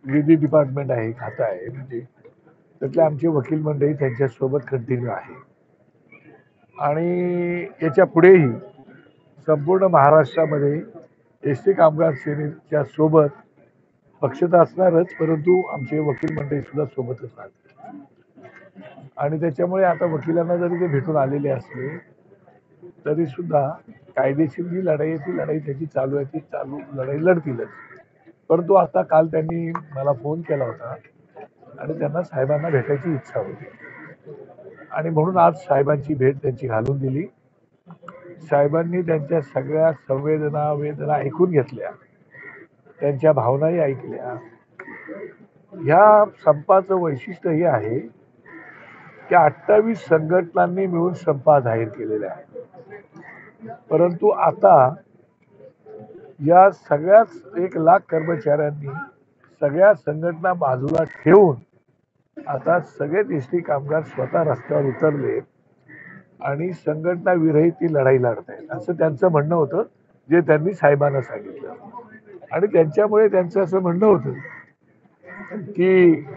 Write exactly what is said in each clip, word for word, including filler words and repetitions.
विधी डिपार्टमेंट आहे, खातं आहे, म्हणजे त्यातले आमचे वकील मंडळी त्यांच्यासोबत कंटिन्यू आहे. आणि याच्या पुढेही संपूर्ण महाराष्ट्रामध्ये एस टी कामगार सेनेच्या सोबत पक्षता असणारच, परंतु आमचे वकील मंडळी सुद्धा सोबतच राहतील. आणि त्याच्यामुळे आता वकिलांना जरी ते भेटून आलेले असले तरी सुद्धा कायदेशीर जी लढाई आहे ती लढाई त्याची चालू आहे, ती चालू लढाई लढतीलच. परंतु आता काल त्यांनी मला फोन केला होता आणि त्यांना साहेबांना भेटायची इच्छा होती आणि म्हणून आज साहेबांची भेट त्यांची घालून दिली. साहेबांनी त्यांच्या सगळ्या संवेदना वेदना ऐकून घेतल्या, त्यांच्या भावनाही ऐकल्या. ह्या संपाचं वैशिष्ट्य हे आहे की अठ्ठावीस संघटनांनी मिळून संप जाहीर केलेला आहे, परंतु आता या सगळ्याच एक लाख कर्मचाऱ्यांनी सगळ्या संघटना बाजूला ठेवून आता सगळे एस टी कामगार स्वतः रस्त्यावर उतरले आणि संघटना विरहित ती लढाई लढत आहेत असं त्यांचं म्हणणं होतं, जे त्यांनी साहेबांना सांगितलं. आणि त्यांच्यामुळे त्यांचं असं म्हणणं होतं की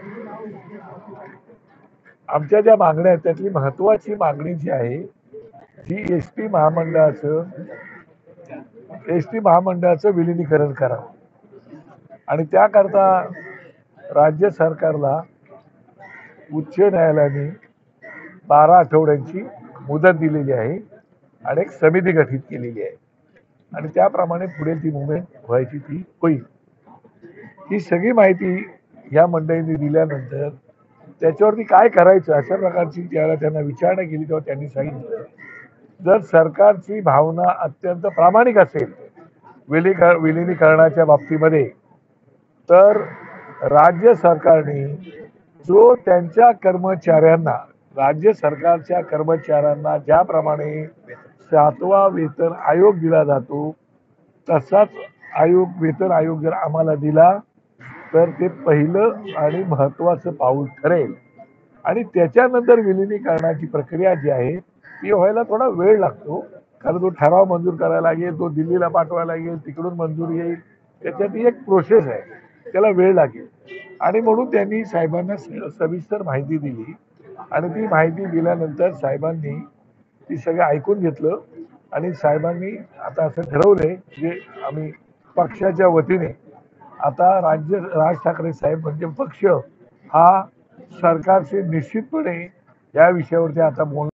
आमच्या ज्या मागण्या आहेत त्यातली महत्वाची मागणी जी आहे ती एस टी महामंडळाचं एस टी महामंडळाचं विलिनीकरण करावं आणि त्याकरता राज्य सरकारला उच्च न्यायालयाने बारा आठवड्यांची मुदत दिलेली आहे आणि एक समिती गठीत केलेली आहे आणि त्याप्रमाणे पुढे ती मुवमेंट व्हायची ती होईल. ही सगळी माहिती या मंडळींनी दिल्यानंतर त्याच्यावरती काय करायचं अशा प्रकारची ज्यावेळेला त्यांना विचारणा केली तेव्हा त्यांनी सांगितलं, जर सरकारची भावना अत्यंत प्रामाणिक असेल विलीकर विलिनीकरणाच्या बाबतीमध्ये तर राज्य सरकारने जो त्यांच्या कर्मचाऱ्यांना राज्य सरकारच्या कर्मचाऱ्यांना ज्याप्रमाणे सातवा वेतन आयोग दिला जातो तसाच आयोग वेतन आयोग जर आम्हाला दिला तर ते पहिलं आणि महत्वाचं पाऊल ठरेल. आणि त्याच्यानंतर विलिनीकरणाची प्रक्रिया जी आहे ती व्हायला थोडा वेळ लागतो, कारण तो ठराव मंजूर करायला लागेल, तो दिल्लीला पाठवायला लागेल, तिकडून मंजूर येईल, त्याच्यात एक प्रोसेस आहे, त्याला वेळ लागेल. आणि म्हणून त्यांनी साहेबांना सविस्तर माहिती दिली आणि ती माहिती दिल्यानंतर साहेबांनी ती सगळं ऐकून घेतलं आणि साहेबांनी आता असं ठरवलंय की आम्ही पक्षाच्या वतीने आता राज्य राज ठाकरे साहेब म्हणजे पक्ष हा सरकारशी निश्चितपणे या विषयावरती आता बोलणार